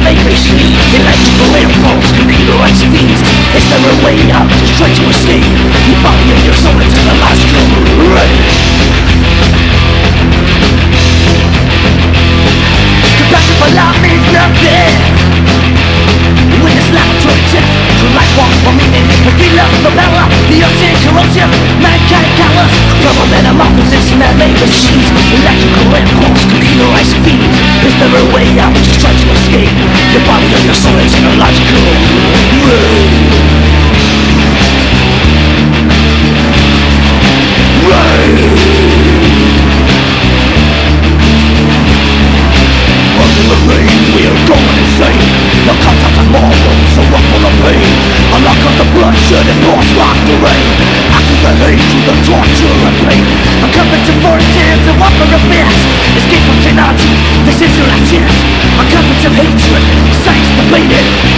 make me sleep. Electrical impulse, computerized feeds. Is there a way out? Just try to escape. Your body and your soul into the logical rage. Compassion for life means nothing when it's laboratory test. True life wants for meaning. If we love the power, the ocean corrosion, mankind callous. Government and offices, man-made machines. Electrical impulse, computerized feeds. Is there a way out? Just try to escape. Your body and your soul into the logical rage. Under the rain, we are going insane. No contact tomorrow, so rough full of pain. Unlock up the bloodshed and force like the rain. Active the hate through the torture and pain. I'm coming to frontiers and offer a fist. Escape from technology, this is your last chance. I'm coming to hatred, science debated.